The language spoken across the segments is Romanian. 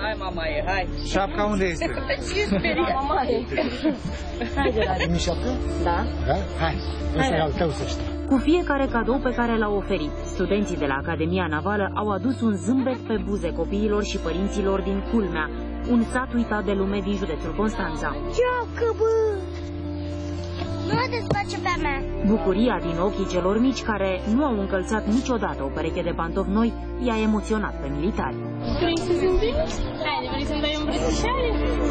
Hai, mamaie, hai. Șapca unde este? Ce sperie? Mamaie. Hai, Gerard. Mi șapcă? Da. Da? Hai. Ăsta e al tău, să știi. Cu fiecare cadou pe care l-au oferit, studenții de la Academia Navală au adus un zâmbet pe buze copiilor și părinților din Culmea, un sat uitat de lume din județul Constanța. Joacă, bă! Nu mă desface pe mea! Bucuria din ochii celor mici, care nu au încălțat niciodată o pereche de pantofi noi, i-a emoționat pe militari. Vrei să zâmbim? Haide, vrei să-mi dai îmbrățișare?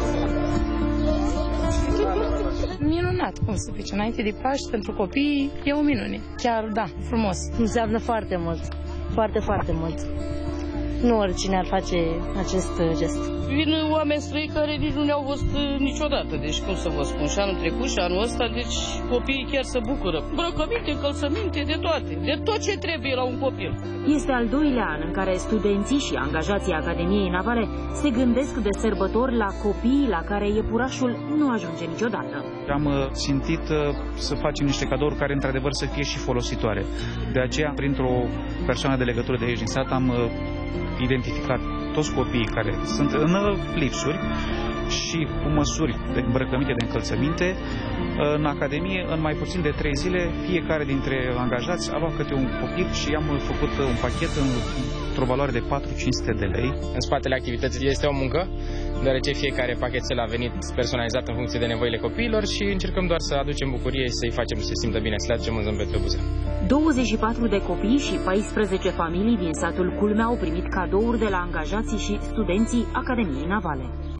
Minunat, cum să zice, înainte de Paști, pentru copii, e o minune. Chiar, da, frumos. Înseamnă foarte mult, foarte, foarte mult. Nu oricine ar face acest gest. Vin oameni străini care nici nu ne-au văzut niciodată, deci cum să vă spun, și anul trecut și anul ăsta, deci copiii chiar se bucură. Îmbrăcăminte, încălțăminte, de toate, de tot ce trebuie la un copil. Este al doilea an în care studenții și angajații Academiei Navale se gândesc de sărbători la copiii la care iepurașul nu ajunge niciodată. Am simțit să facem niște cadouri care într-adevăr să fie și folositoare. De aceea, printr-o persoană de legătură de aici din sat, am identificat toți copiii care sunt în lipsuri și cu măsuri de îmbrăcăminte, de încălțăminte. În Academie, în mai puțin de 3 zile, fiecare dintre angajați a luat câte un copil și am făcut un pachet într-o valoare de 4-500 de lei. În spatele activității este o muncă, deoarece fiecare pachetel a venit personalizat în funcție de nevoile copiilor și încercăm doar să aducem bucurie și să-i facem să se simtă bine, să le aducem un zâmbet pe buze. 24 de copii și 14 familii din satul Culmea au primit cadouri de la angajații și studenții Academiei Navale.